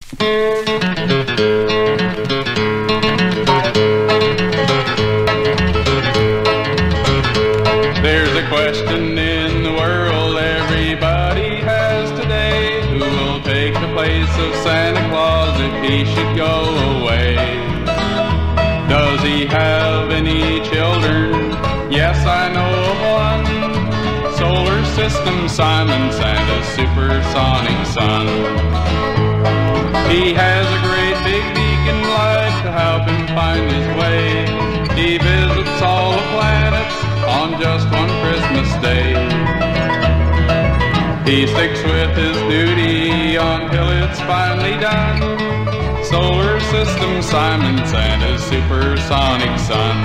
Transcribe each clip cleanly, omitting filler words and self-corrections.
There's a question in the world everybody has today: who will take the place of Santa Claus if he should go away? Does he have any children? Yes, I know of one. Solar System Simon, Santa's supersonic son. He has a great big beacon light to help him find his way. He visits all the planets on just one Christmas day. He sticks with his duty until it's finally done. Solar System Simon, Santa's supersonic son.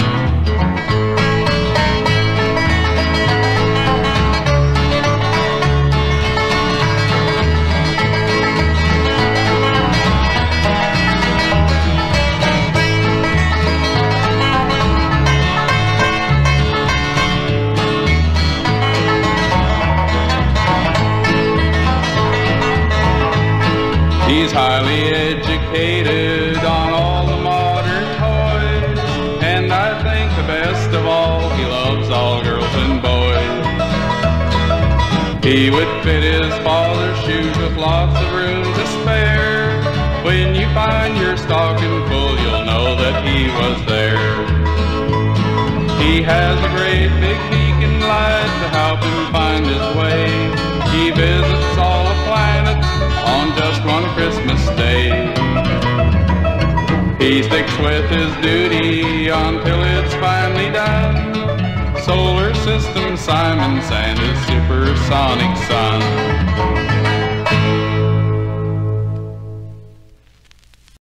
He's highly educated on all the modern toys, and I think the best of all, he loves all girls and boys. He would fit his father's shoes with lots of room to spare. When you find your stocking full, you'll know that he was there. He has a great big beacon light to help him find his way. He visits all the planets on just one Christmas day. He sticks with his duty until it's finally done. Solar System Simon, Santa's supersonic son.